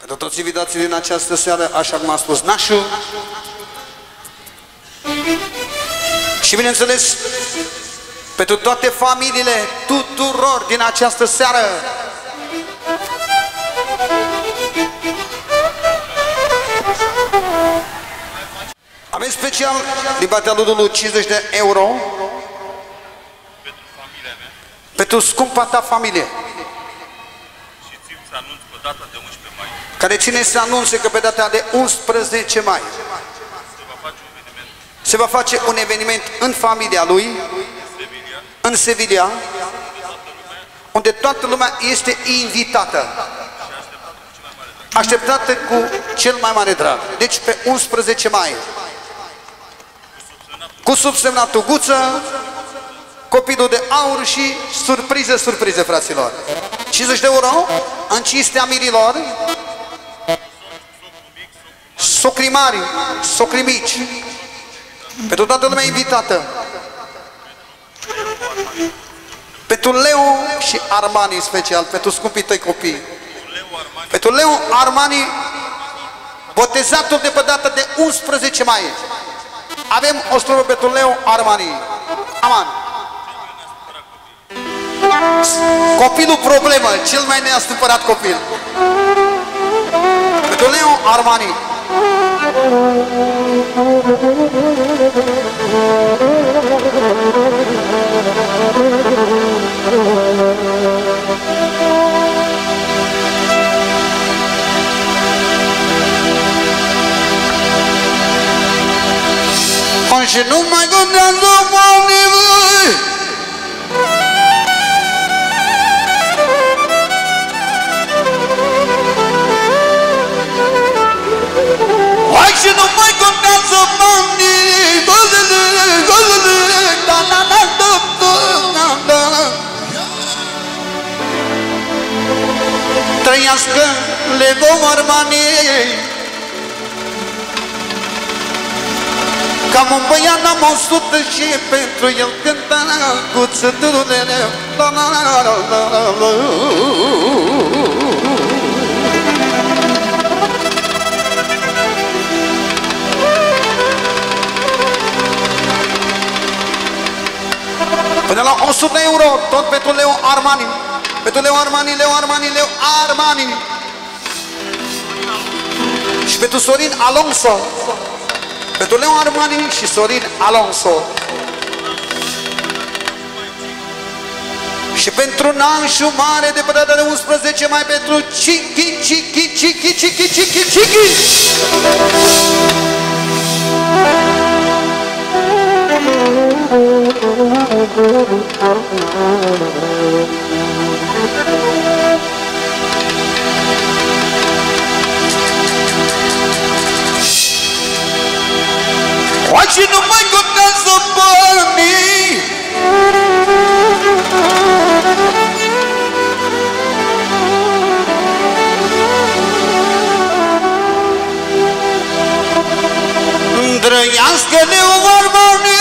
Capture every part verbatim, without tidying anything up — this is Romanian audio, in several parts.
Pentru toți invitații din această seară, așa cum a spus Nașu. Și bineînțeles, pentru toate familiile tuturor din această seară. Avem special din partea lui Lulu cincizeci de euro pentru familia mea. Pentru scumpa ta familie. Și țin să anunț pe data de unsprezece mai. Care ține să anunțe că pe data de unsprezece mai Se va face un eveniment. Se va face un eveniment în familia lui, Sevilla, în Sevilla, unde toată lumea este invitată. Așteptată cu cel mai mare drag. Deci pe unsprezece mai. Cu subsemnatul Guță, copilul de aur și surprize, surprize, fraților. cincizeci de euro în cinstea mirilor, socri mari, socri mici, pentru toată lumea invitată. Pentru Leo și Armani special, pentru scumpii tăi copii. Pentru Leo Armani, botezatul de pe data de unsprezece mai. Avem o strofă pentru Leo Armani. Aman. Copilul problemă, cel mai neastâmpărat copil. Pentru Leo Armani. Și nu mai gândează oamenii voi. Hai și nu mai gândează oamenii. Gălele, gălele, da, da, da, da, da, da. Trăiască Lego Armani. Cam un băiat am o sută și pentru el cânta cu țătărulele. La la la la la la la. Până la o sută euro, tot pentru Leo Armani. Pentru Leo Armani, Leo Armani, Leo Armani. Și pentru Sorin Alonso. Pentru Leo Armani și Sorin Alonso. Și pentru Nașu Mare de pe data de unsprezece mai pentru Chichi, Chichi, Chichi, Chichi, Chichi, Chichi. Hai și nu mai contează banii. Trăiască Leo Armani.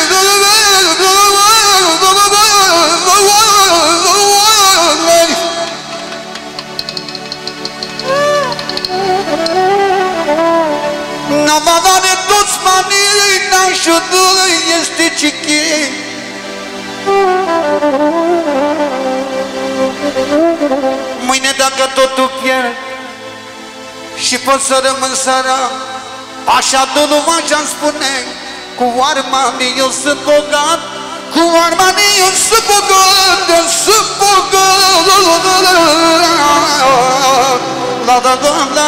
N-am avut de toți banii, Nașul este Chichi. Mâine dacă totul pierd și pot să rămân sărac, așa Dulu așa-mi spune, cu Armani eu sunt bogat, cu Armani eu sunt bogat, eu sunt bogat. La la la la.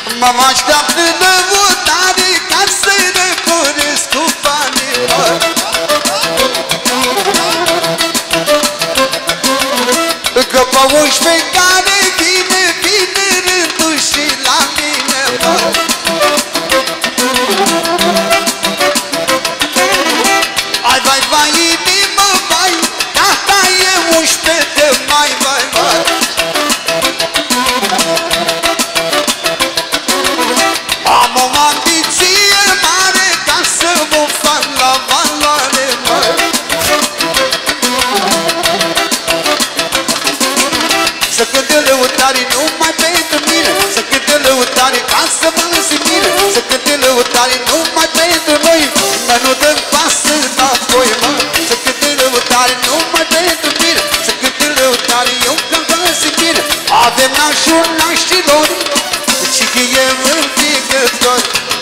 Mă așteaptă lăutare ca să răcoresc cu banii. Că pe unsprezece care vine, vine rândul și la mine. Ai vai, vai, inimă, vai, data e unsprezece de mai, vai, vai. Am o ambiție mare ca să mă fac la valoare, mai. Să cânte lăutare numai pentru mine, să cânte lăutare ca să mă simt bine, să cânte lăutare numai pentru noi, mă nu dăm pas înapoi, mă. Să cânte lăutare numai pentru mine, să cânte lăutare eu că mă simt bine. Avem nașul nașilor și că e învigător.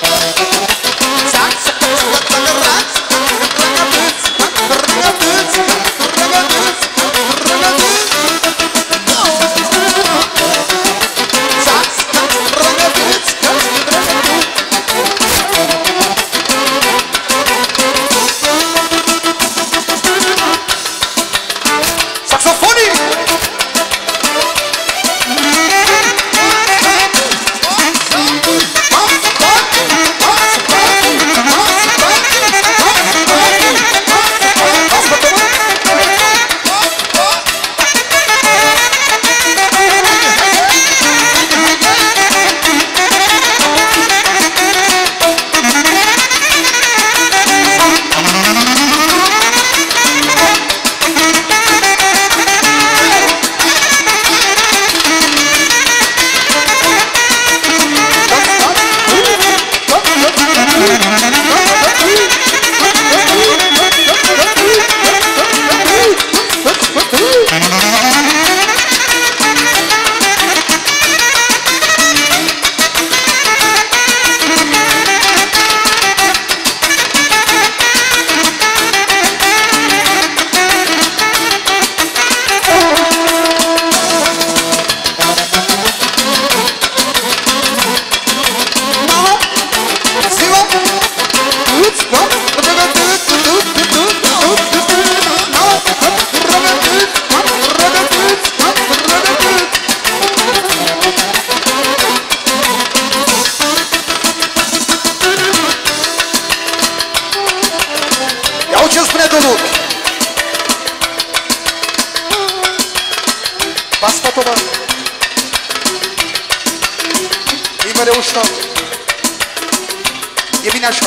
E bine așa.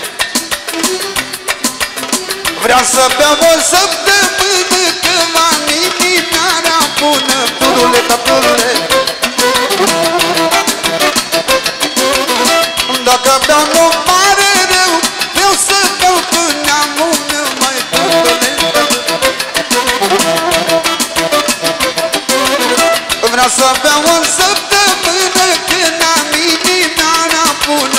Vreau să beau o săptămână că m-am inimioara bună. Turule, tăturule. Dacă beau nu mare rău, vreau să beau până neamul meu, mai turule. Vreau să beau o săptămână când am inimioara bună.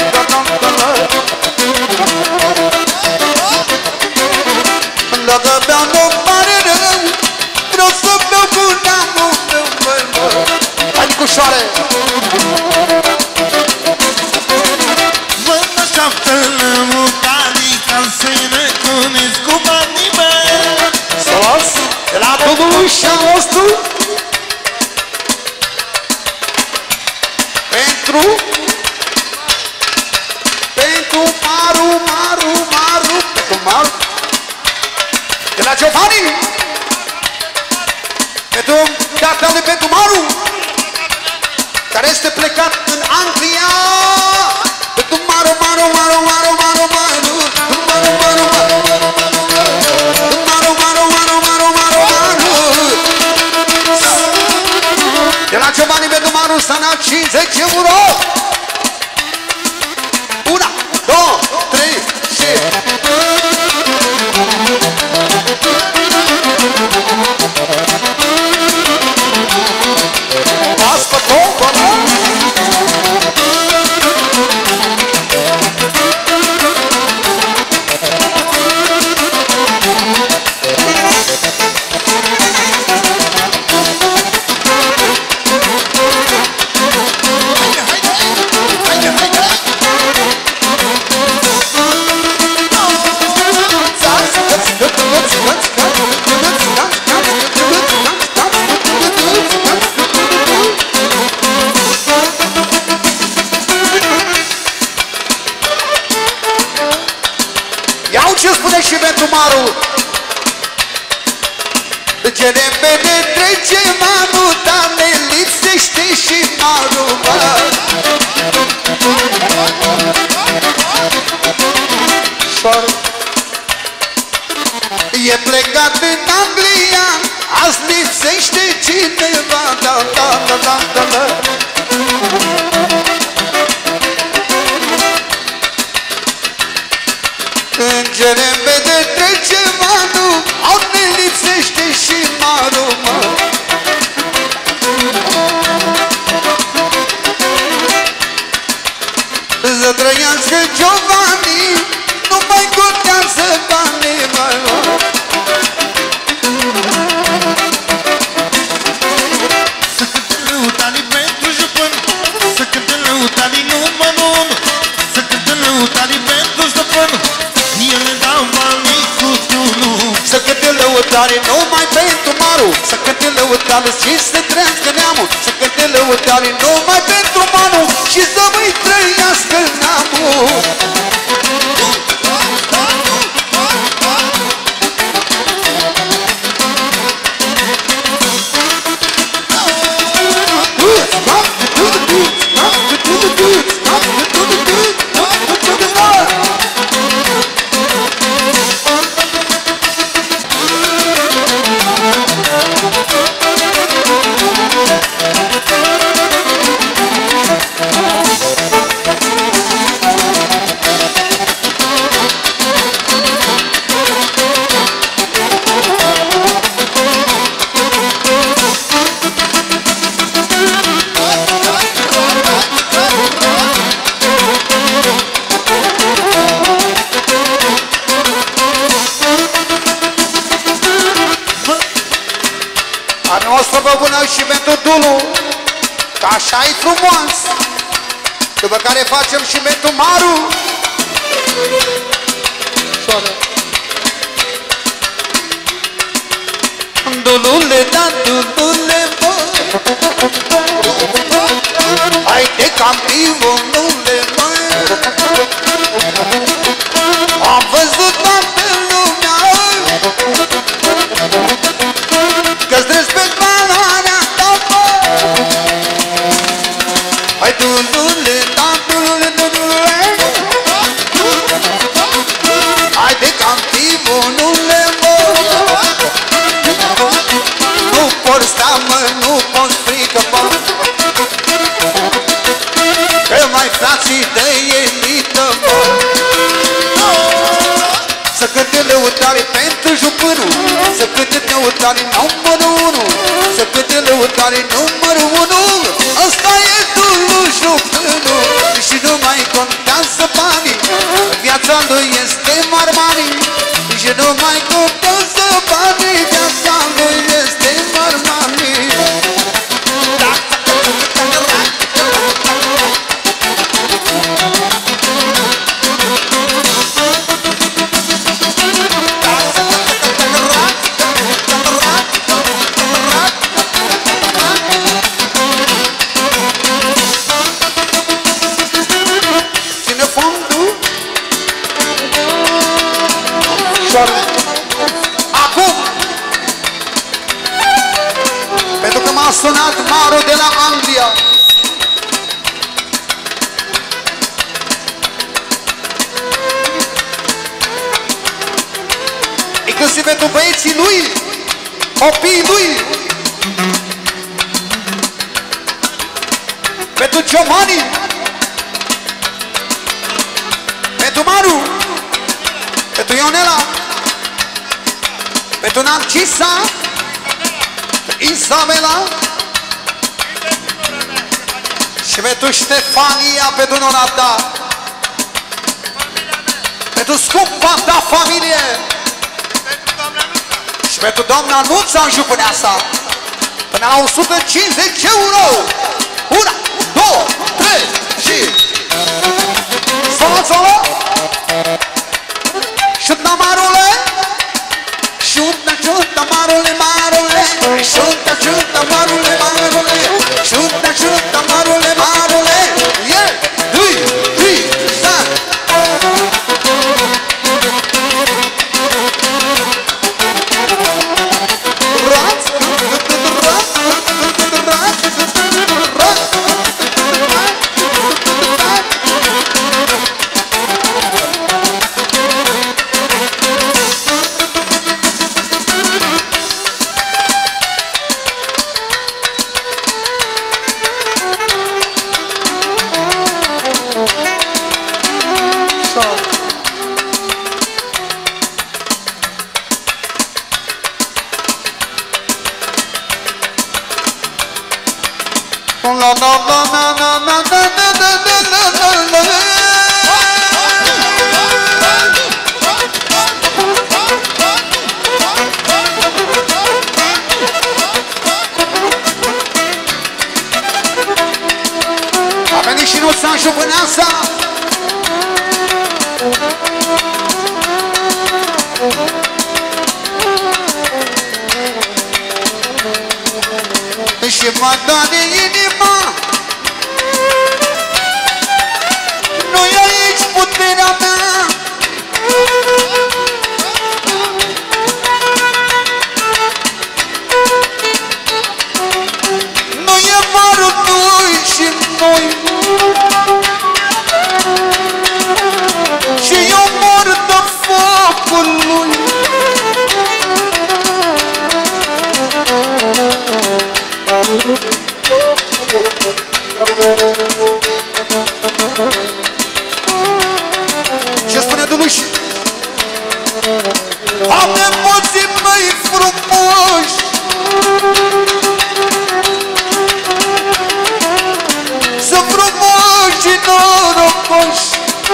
Dacă beau nu mare rău, vreau să beau cu neamul meu, măi, măi. Hai, Nicușoare! Vă așteaptă lăutarii ca să-i răcunesc cu banii mei. Să las de la Domnul și a nostru pentru pentru Maru, Maru, Maru, pentru Maru de la Giovanni, pentru tatăl de pentru Maru, care este plecat în Anglia, pentru Maru, Maru, Maru, Maru, Maru, Maru, Maru, Maru, Maru, Maru, Maru, Maru, Maru, Maru, Maru, de la Giovanni pentru Maru s-a dat cincizeci euro. Una, două, trei și... Pas pe tot, și spune și pentru Maru. Ce repede trece Maru, dar ne lipsește și Maru, bă. E plecat în Anglia, azi lipsește cineva, da, da, da, da, da, da. Ce repede trece Maru, azi ne lipsește și Maru, mă. Să trăiască Giovanni, nu mai contează banii, mă. Să cânte lăutarii pentru jupân, să cânte lăutarii numărul unu, să cânte lăutarii pentru stăpân, ele dau banii cu tunul. Să cânte lăutarii numai pentru Maru, să cânte lăutarii și să trăiască neamul, să cânte lăutarii numai pentru Maru și să mai trăiască neamul. Și pentru Dulu, că așa-i frumos. După care facem și pentru Maru. Dulule, da, Dulule, bă, haide campionule, bă. Am văzut toată lumea că-ți respect valoarea ta, bă. Hai Dulule, da, Dulule, Dulule, haide campionule, bă. Nu poți sta, mă, nu poți frică, bă, că mai frații de elită, bă. Să cânte lăutarii pentru jupânul, să cânte lăutarii numărul unu, să cânte lăutarii numărul unu. Ăsta e Dulu jupânul și nu mai contează banii, viața lui este marmanii și nu mai contează banii, viața lui este marmanii. Acum, pentru că m-a sunat Maru de la Anglia, inclusiv pentru băieții lui, copiii lui, pentru Giovanni, pentru Maru, pentru Ionela, pentru Narcisa, Isabela și pentru Ștefania, pentru nora ta, pentru scumpa ta familie și pentru doamna Nuța în jupânea sa, până la o sută cincizeci euro. Una, două, trei și... Solo, solo! Șută, Marule! Șută, șută, Marule, Marule! Șută, șută, Marule, Marule! Șută, șută, Marule, Marule! Yeah! Dui, dui, stai! Moța jupâneasa. Și mă doare inima, nu-i aici puterea mea. Nu e varul noi și noi, și eu mor de focul lui. Ce spune Duluș? Am emoții mai frumoși, sunt frumoși și norocoși.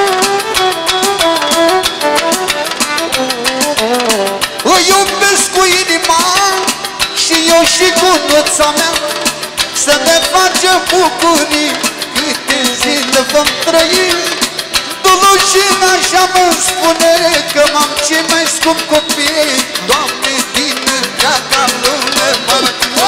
Îi iubesc cu inima și eu și cu nuța mea, să ne facem bucurii câte zile vom trăi. Dulușina așa mă spune că m-am cei mai scump copii. Doamne, din întreaga lume mă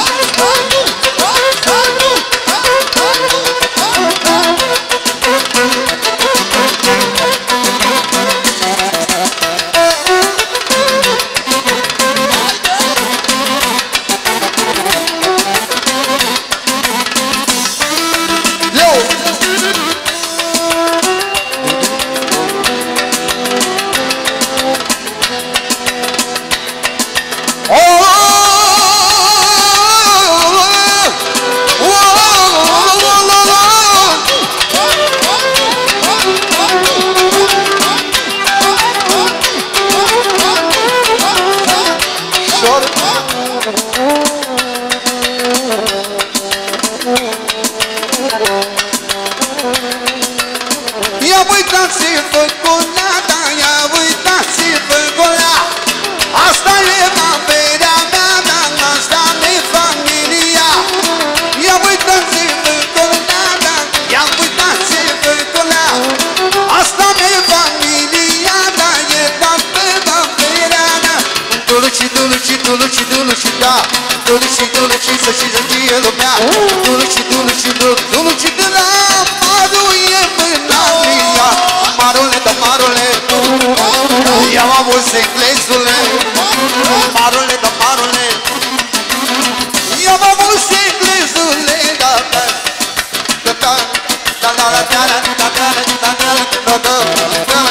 Duluci, duluci, să și zăgie lumea. Duluci, duluci, duluci de la Maru e mâna mea. Marule, da marule, i-am avut englezule. Marule, da marule, i-am avut englezule. Da, da, da, da, da, da, da, da, da, da, da, da, da, da.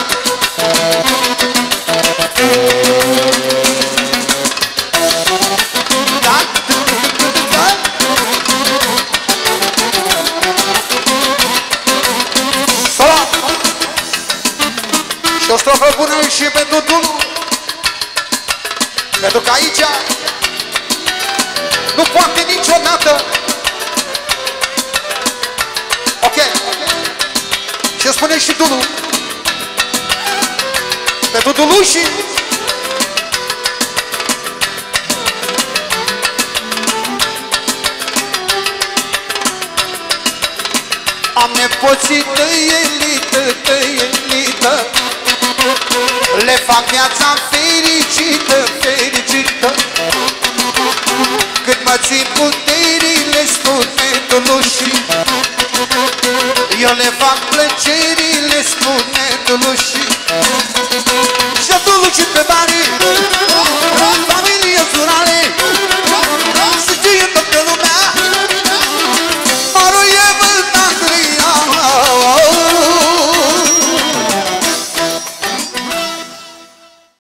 Și o strofă bună și pentru Dulu, pentru că aici nu poate niciodată. Ok. Și spune și Dulu, pentru Dulușii. Am nepoții tăi elită, tăi elită, le fac viața fericită, fericită. Cât mă țin puterile, spune Dulușii, eu le fac plăcerile, spune Dulușii. Și Dulușii pe bani